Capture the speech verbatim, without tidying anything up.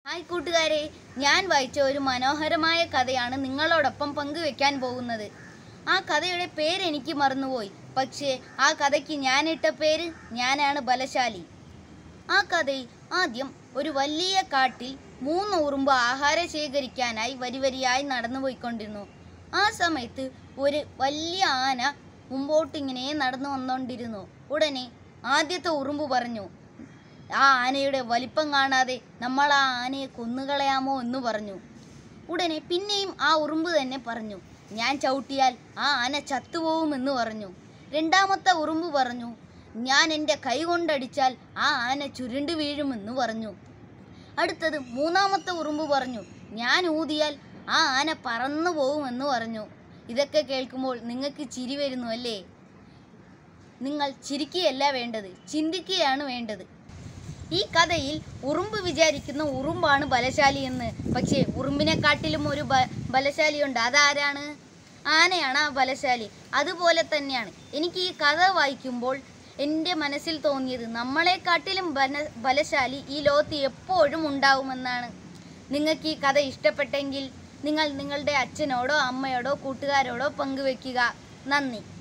Hi കൂട്ടുകാരെ, ഞാൻ വായിച്ച ഒരു മനോഹരമായ കഥയാണ് നിങ്ങളോടൊപ്പം പങ്കുവെക്കാൻ പോകുന്നത്. ആ കഥയുടെ പേര് എനിക്ക് മറന്നുപോയി. പക്ഷേ ആ കഥയ്ക്ക് ഞാനിട്ട പേര് ഞാനാണ് ബലശാലി. ആ കഥയിൽ ആദ്യം ഒരു വലിയ കാട്ടിൽ മൂന്ന് ഉറുമ്പ് ആഹാരം ശേഖരിക്കാനായി വരിവരിയായി നടന്നു പോയിക്കൊണ്ടിരുന്നു. ആ സമയത്ത് ഒരു വലിയ ആന മുമ്പോട്ടിങ്ങനെ നടന്നു വന്നുകൊണ്ടിരുന്നു. ഉടനെ ആദ്യത്തെ ഉറുമ്പ് പറഞ്ഞു, ആ ആനയുടെ വലിപ്പം കാണാതെ നമ്മൾ ആ ആനയെ കൊന്നുകളയാമോ എന്ന് പറഞ്ഞു. ഉടനെ പിന്നെയും ആ ഉറുമ്പ് തന്നെ പറഞ്ഞു, ഞാൻ ചവിട്ടിയാൽ ആ ആന ചത്തുപോകുമെന്ന് പറഞ്ഞു. രണ്ടാമത്തെ ഉറുമ്പ് പറഞ്ഞു, ഞാൻ എൻ്റെ കൈ കൊണ്ടടിച്ചാൽ ആ ആന ചുരുണ്ടു വീഴുമെന്ന് പറഞ്ഞു. അടുത്തത് മൂന്നാമത്തെ ഉറുമ്പ് പറഞ്ഞു, ഞാൻ ഊതിയാൽ ആ ആന പറന്നു പോകുമെന്ന് പറഞ്ഞു. ഇതൊക്കെ കേൾക്കുമ്പോൾ നിങ്ങൾക്ക് ചിരി വരുന്നു അല്ലേ? നിങ്ങൾ ചിരിക്കുകയല്ല വേണ്ടത്, ചിന്തിക്കുകയാണ് വേണ്ടത്. ഈ കഥയിൽ ഉറുമ്പ് വിചാരിക്കുന്ന ഉറുമ്പാണ് ബലശാലി എന്ന്. പക്ഷേ ഉറുമ്പിനെക്കാട്ടിലും ഒരു ബ ബലശാലിയുണ്ട്. അതാരാണ്? ആനയാണ് ആ ബലശാലി. അതുപോലെ തന്നെയാണ് എനിക്ക് ഈ കഥ വായിക്കുമ്പോൾ എൻ്റെ മനസ്സിൽ തോന്നിയത്, നമ്മളെക്കാട്ടിലും ബല ബലശാലി ഈ ലോകത്ത് എപ്പോഴും ഉണ്ടാവുമെന്നാണ്. നിങ്ങൾക്ക് ഈ കഥ ഇഷ്ടപ്പെട്ടെങ്കിൽ നിങ്ങൾ നിങ്ങളുടെ അച്ഛനോടോ അമ്മയോടോ കൂട്ടുകാരോടോ പങ്കുവെക്കുക. നന്ദി.